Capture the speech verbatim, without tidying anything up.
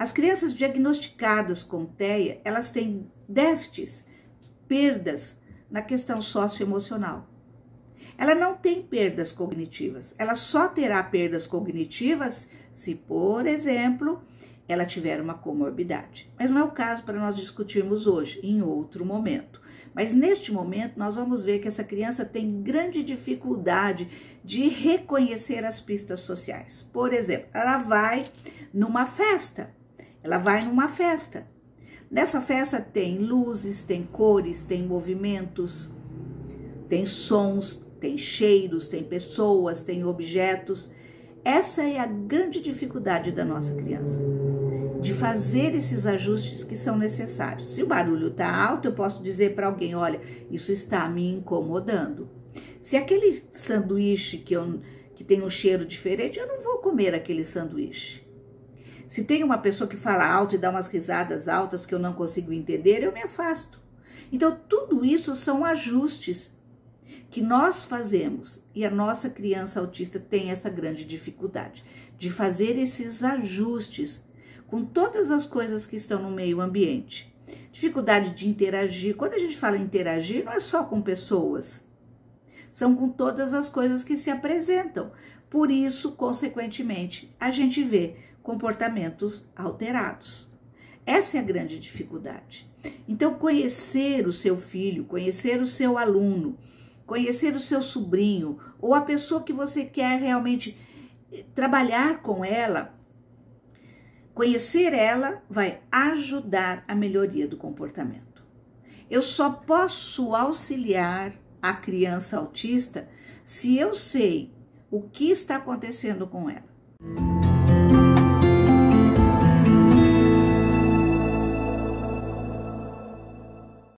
As crianças diagnosticadas com T E A, elas têm déficits, perdas na questão socioemocional. Ela não tem perdas cognitivas, ela só terá perdas cognitivas se, por exemplo, ela tiver uma comorbidade. Mas não é o caso para nós discutirmos hoje, em outro momento. Mas neste momento nós vamos ver que essa criança tem grande dificuldade de reconhecer as pistas sociais. Por exemplo, ela vai numa festa, ela vai numa festa. Nessa festa tem luzes, tem cores, tem movimentos, tem sons, tem cheiros, tem pessoas, tem objetos. Essa é a grande dificuldade da nossa criança, de fazer esses ajustes que são necessários. Se o barulho está alto, eu posso dizer para alguém, olha, isso está me incomodando. Se aquele sanduíche que, eu, que tem um cheiro diferente, eu não vou comer aquele sanduíche. Se tem uma pessoa que fala alto e dá umas risadas altas que eu não consigo entender, eu me afasto. Então, tudo isso são ajustes que nós fazemos, e a nossa criança autista tem essa grande dificuldade de fazer esses ajustes com todas as coisas que estão no meio ambiente. Dificuldade de interagir. Quando a gente fala interagir, não é só com pessoas, são com todas as coisas que se apresentam. Por isso, consequentemente, a gente vê comportamentos alterados. Essa é a grande dificuldade. Então, conhecer o seu filho, conhecer o seu aluno, conhecer o seu sobrinho ou a pessoa que você quer realmente trabalhar com ela, conhecer ela vai ajudar a melhoria do comportamento. Eu só posso auxiliar a criança autista se eu sei o que está acontecendo com ela.